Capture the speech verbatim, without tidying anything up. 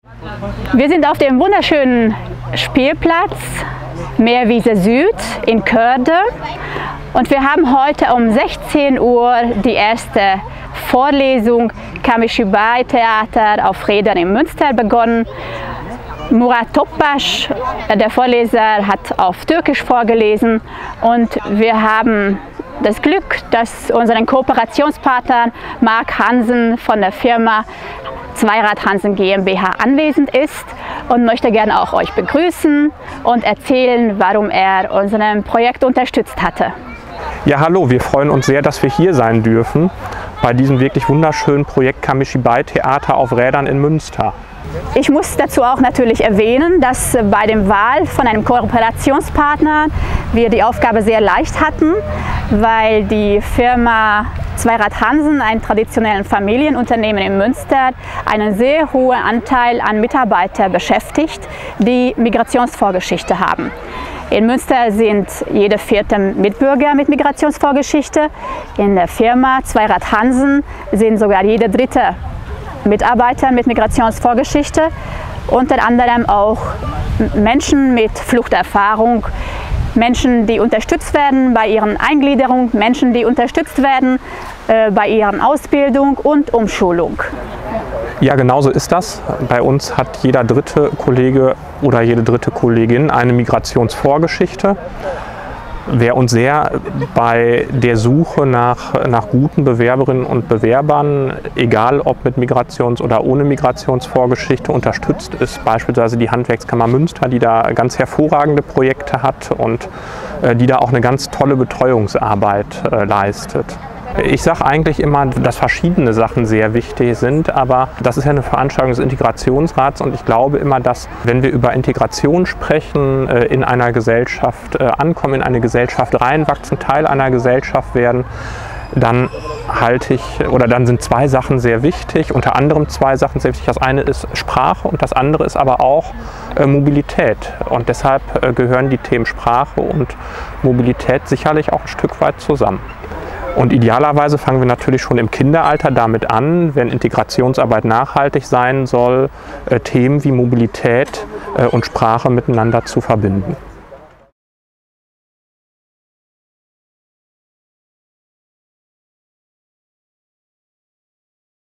Wir sind auf dem wunderschönen Spielplatz Meerwiese Süd in Körde und wir haben heute um sechzehn Uhr die erste Vorlesung Kamışıbay-Theater auf Rädern in Münster begonnen. Murat Topbaş, der Vorleser, hat auf Türkisch vorgelesen und wir haben das Glück, dass unseren Kooperationspartner Mark Hansen von der Firma Zweirad Hansen GmbH anwesend ist und möchte gerne auch euch begrüßen und erzählen, warum er unser Projekt unterstützt hatte. Ja, hallo, wir freuen uns sehr, dass wir hier sein dürfen bei diesem wirklich wunderschönen Projekt Kamışıbay-Theater auf Rädern in Münster. Ich muss dazu auch natürlich erwähnen, dass bei der Wahl von einem Kooperationspartner wir die Aufgabe sehr leicht hatten, weil die Firma Zweirad Hansen, ein traditionelles Familienunternehmen in Münster, einen sehr hohen Anteil an Mitarbeitern beschäftigt, die Migrationsvorgeschichte haben. In Münster sind jede vierte Mitbürger mit Migrationsvorgeschichte. In der Firma Zweirad Hansen sind sogar jede dritte Mitarbeiter mit Migrationsvorgeschichte, unter anderem auch Menschen mit Fluchterfahrung, Menschen, die unterstützt werden bei ihren Eingliederung, Menschen, die unterstützt werden äh, bei ihren Ausbildung und Umschulung. Ja, genau so ist das. Bei uns hat jeder dritte Kollege oder jede dritte Kollegin eine Migrationsvorgeschichte. Wer uns sehr bei der Suche nach, nach guten Bewerberinnen und Bewerbern, egal ob mit Migrations- oder ohne Migrationsvorgeschichte, unterstützt, ist beispielsweise die Handwerkskammer Münster, die da ganz hervorragende Projekte hat und äh, die da auch eine ganz tolle Betreuungsarbeit äh, leistet. Ich sage eigentlich immer, dass verschiedene Sachen sehr wichtig sind, aber das ist ja eine Veranstaltung des Integrationsrats und ich glaube immer, dass wenn wir über Integration sprechen, in einer Gesellschaft ankommen, in eine Gesellschaft reinwachsen, Teil einer Gesellschaft werden, dann halte ich, oder dann sind zwei Sachen sehr wichtig, unter anderem zwei Sachen sehr wichtig. Das eine ist Sprache und das andere ist aber auch äh, Mobilität. Und deshalb äh, gehören die Themen Sprache und Mobilität sicherlich auch ein Stück weit zusammen. Und idealerweise fangen wir natürlich schon im Kinderalter damit an, wenn Integrationsarbeit nachhaltig sein soll, äh, Themen wie Mobilität äh, und Sprache miteinander zu verbinden.